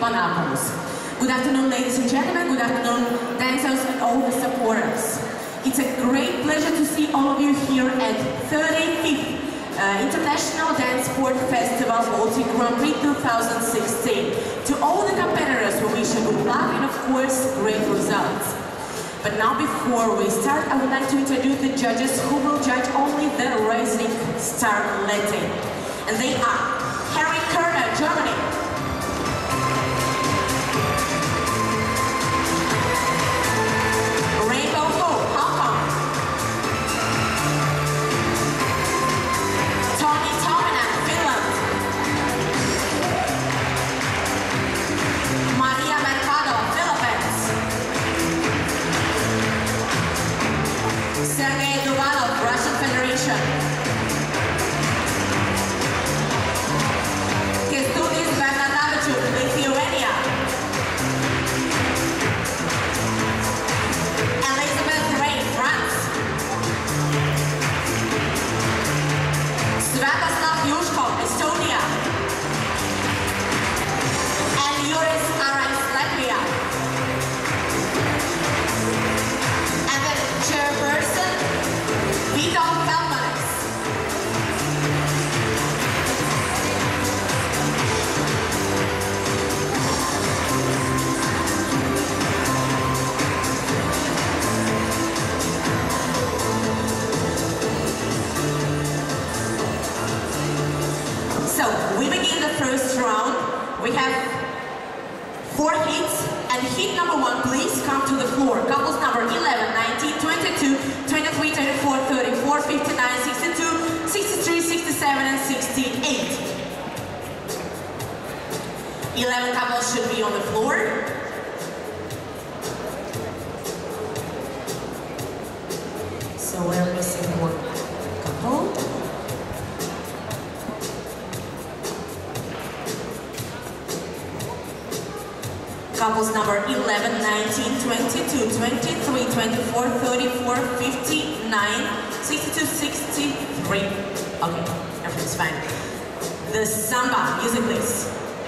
Panagos. Good afternoon, ladies and gentlemen. Good afternoon, dancers and all the supporters. It's a great pleasure to see all of you here at 35th International Dance Sport Festival Baltic Grand Prix 2016. To all the competitors, we wish you good luck and, of course, great results. But now, before we start, I would like to introduce the judges who will judge only the Rising Star Latin. And they are Harry Kerner, Germany. Rainbow Hope, Hong Kong. Tony Tominen, Finland. Maria Mercado, Philippines. Sergei Duvalov, Russian Federation. Kęstutis Bernadavičius, Lithuania. Elizabeth Ray, France. Svetoslav Yushkov, Estonia. And Juris Arais, Latvia. And the chairperson, Vito Feldmanis. So, we begin the first round. We have 4 heats, and heat number 1, please come to the floor. Couples number 11, 19, 22, 23, 24, 34, 59, 62, 63, 67, and 68. 11 couples should be on the floor. So we're missing 1 couple. Couples number 11, 19, 22, 23, 24, 34, 59, 62, 63. Okay, everything's fine. The samba, music please.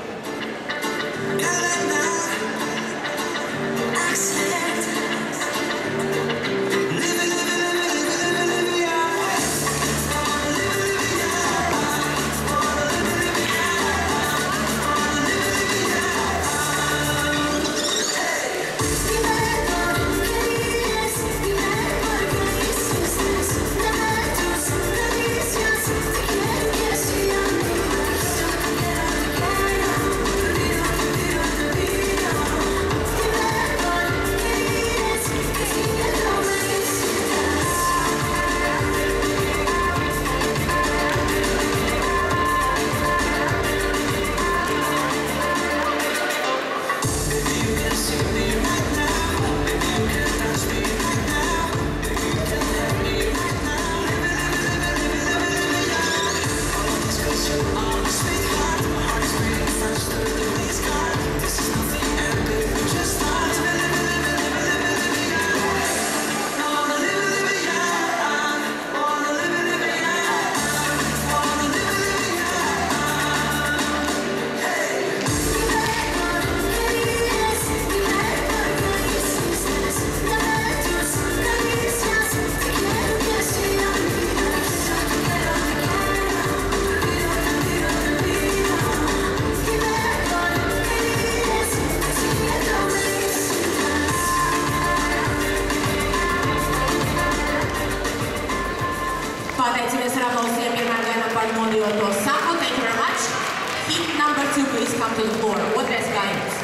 Thank you very much. Heat number 2, please come to the floor. What is guidance?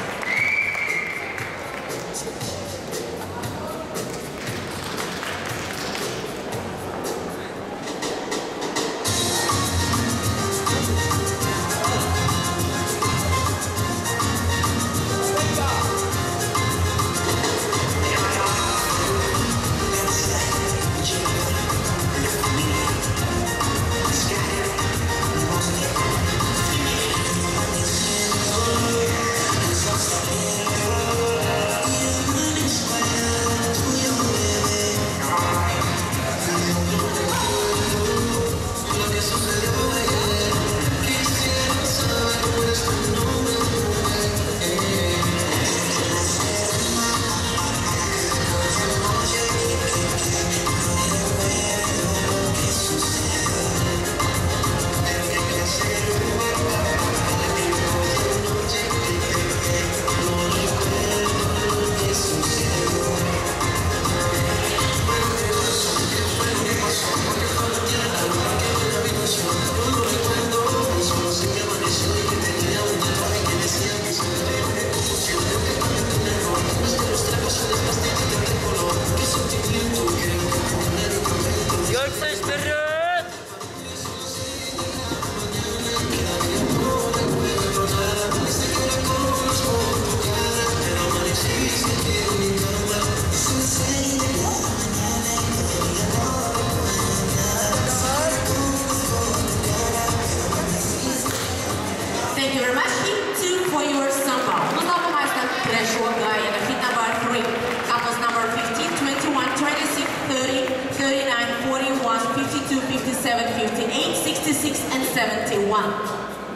Thank you very much. Hit 2 for your samba. Uzlaukumaister Kreshova Gayana. Hit number 3. Couples number 15, 21, 26, 30, 39, 41, 52, 57, 58, 66, and 71.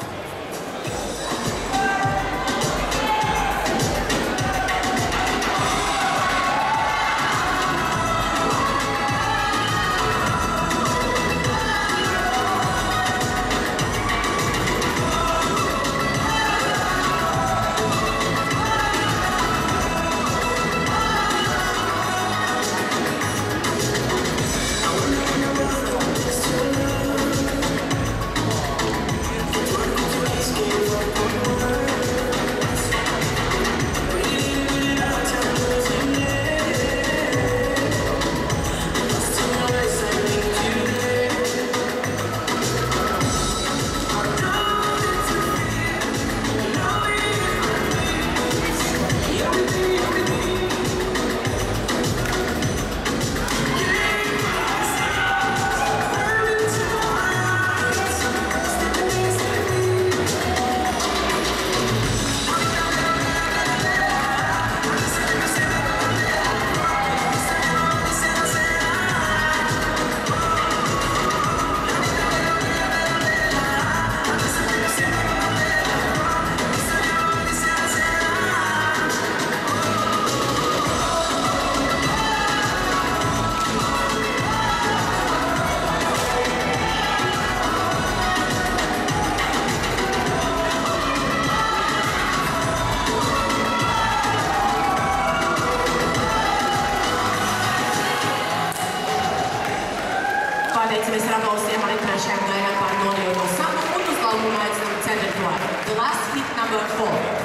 The last hit, number 4.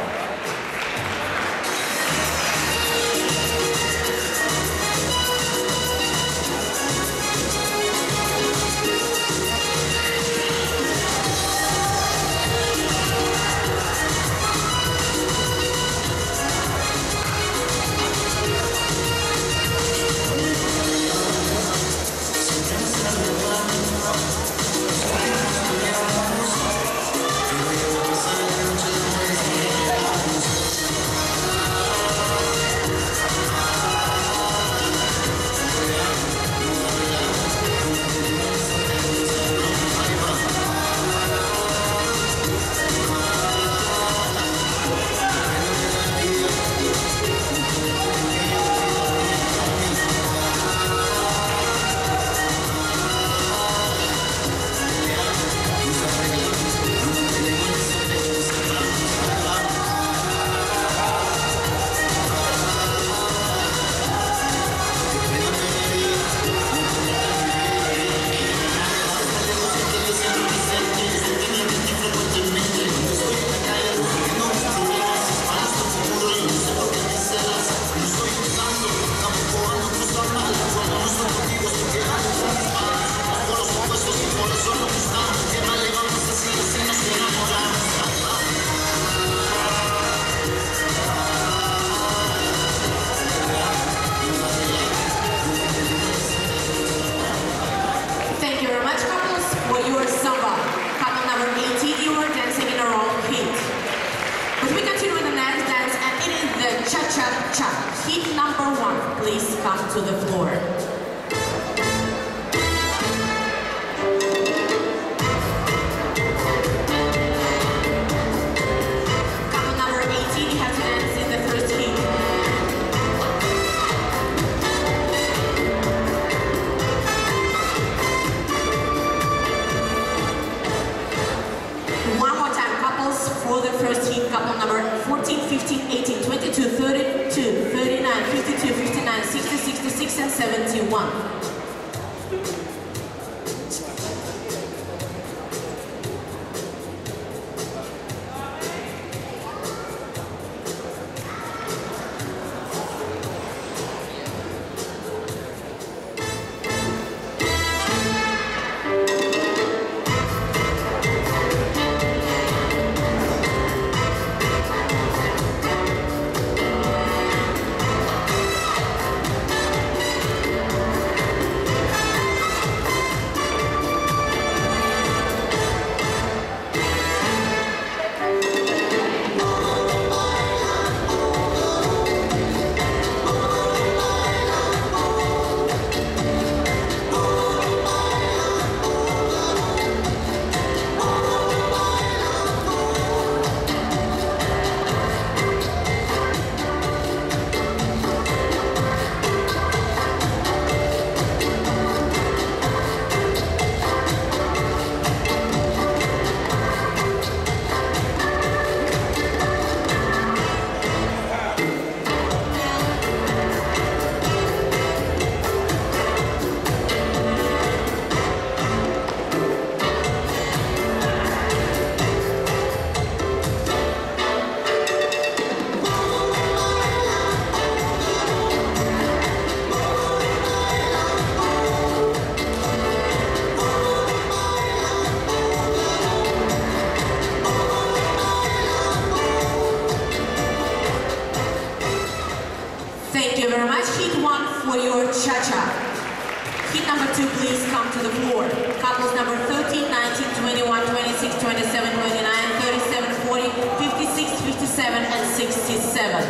Cha-cha-cha. Hit number 1. Please come to the floor. Couple number 18, you have to dance in the first hit. One more time, couples for the first hit. Couple number 14, 15, 18, 22, 32, 39, 52, 59, 60, 66, and 71. very much. Hit 1 for your cha-cha. Hit number 2, please come to the floor. Couples number 13, 19, 21, 26, 27, 29, 37, 40, 56, 57, and 67.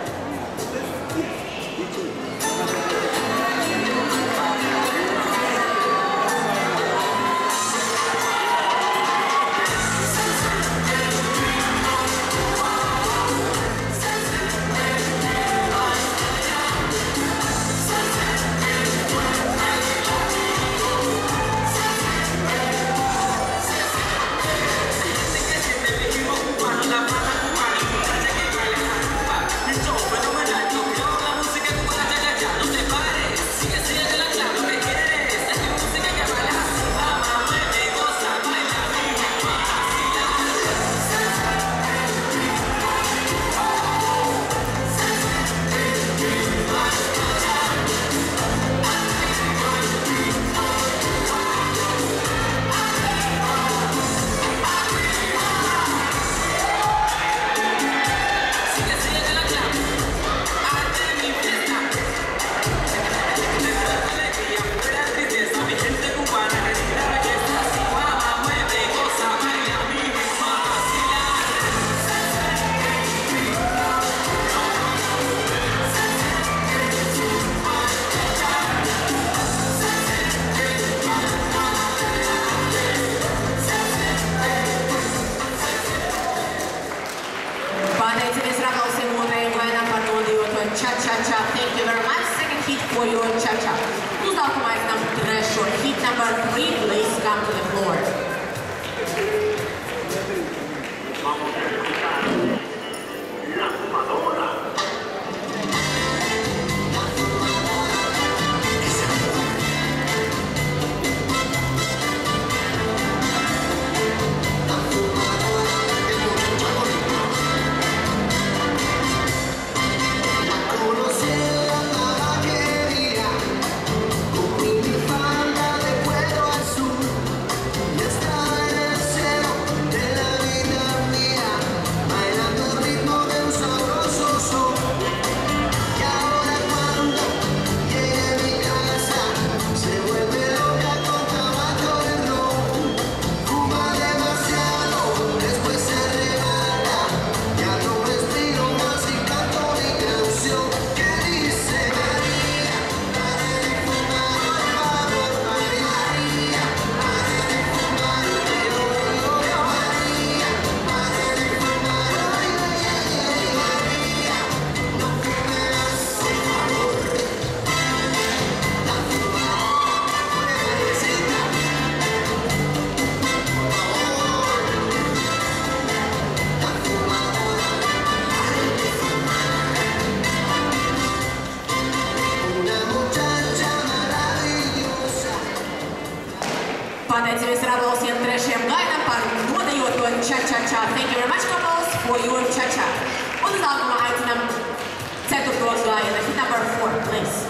Cha-cha-cha, thank you very much. Second hit for your cha-cha. Who's optimized number 3 short? Hit number 3, please come to the floor. Vamos a escuchar La Fumadora. Падайте весь радовал всем трэшем гайна, пару дает он cha-cha-cha. Thank you very much, couples, for your cha-cha. Он залгума айти нам центр тоз гайна. Hit number 4, please.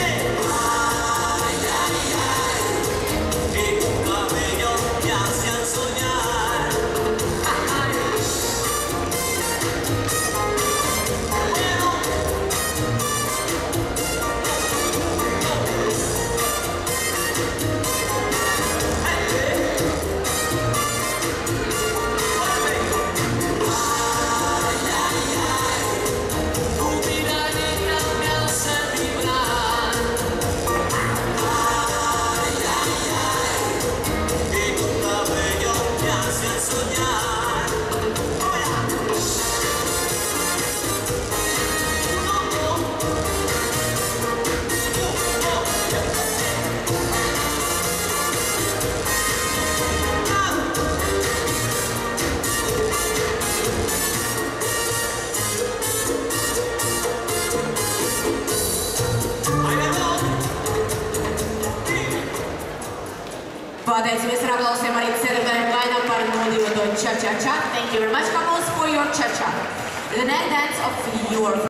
Cabello me hace Thank you very much, couples, for your cha-cha. The next dance of your